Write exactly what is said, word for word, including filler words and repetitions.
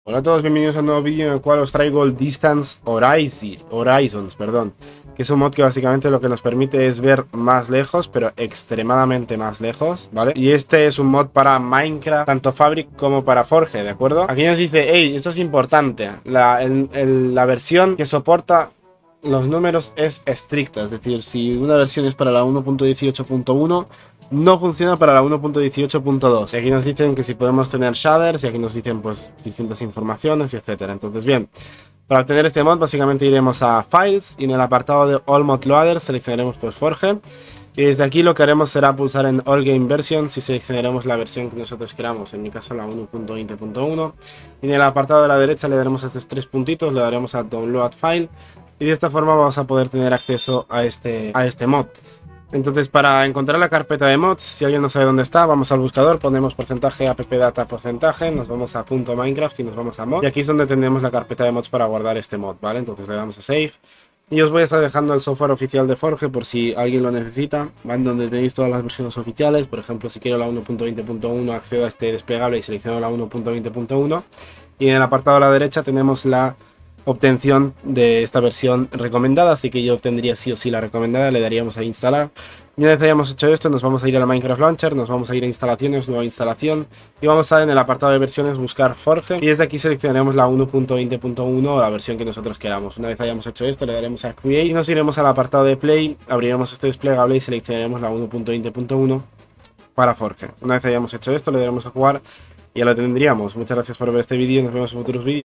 Hola a todos, bienvenidos a un nuevo vídeo en el cual os traigo el Distance Horizon, Horizons, perdón, que es un mod que básicamente lo que nos permite es ver más lejos, pero extremadamente más lejos, ¿vale? Y este es un mod para Minecraft, tanto Fabric como para Forge, ¿de acuerdo? Aquí nos dice, hey, esto es importante, la, el- el- la versión que soporta los números es estricta, es decir, si una versión es para la uno punto dieciocho punto uno, no funciona para la uno punto dieciocho punto dos. Y aquí nos dicen que si podemos tener shaders, y aquí nos dicen pues distintas informaciones, y etcétera. Entonces, bien, para obtener este mod básicamente iremos a Files y en el apartado de All Mod Loader seleccionaremos pues Forge. Y desde aquí lo que haremos será pulsar en All Game Versions y seleccionaremos la versión que nosotros queramos, en mi caso la uno punto veinte punto uno. Y en el apartado de la derecha le daremos a estos tres puntitos, le daremos a Download File. Y de esta forma vamos a poder tener acceso a este, a este mod. Entonces, para encontrar la carpeta de mods, si alguien no sabe dónde está, vamos al buscador, ponemos porcentaje appdata porcentaje, nos vamos a punto .minecraft y nos vamos a mod. Y aquí es donde tendremos la carpeta de mods para guardar este mod, ¿vale? Entonces le damos a save. Y os voy a estar dejando el software oficial de Forge por si alguien lo necesita, ¿vale? Donde tenéis todas las versiones oficiales. Por ejemplo, si quiero la uno punto veinte punto uno, accedo a este desplegable y selecciono la uno punto veinte punto uno. Y en el apartado a la derecha tenemos la obtención de esta versión recomendada, así que yo obtendría sí o sí la recomendada, le daríamos a instalar. Y una vez hayamos hecho esto, nos vamos a ir a la Minecraft Launcher, nos vamos a ir a instalaciones, nueva instalación, y vamos a en el apartado de versiones buscar Forge, y desde aquí seleccionaremos la uno punto veinte punto uno, la versión que nosotros queramos. Una vez hayamos hecho esto, le daremos a Create y nos iremos al apartado de Play, abriremos este desplegable y seleccionaremos la uno punto veinte punto uno para Forge. Una vez hayamos hecho esto, le daremos a jugar y ya lo tendríamos. Muchas gracias por ver este vídeo, nos vemos en futuros vídeos.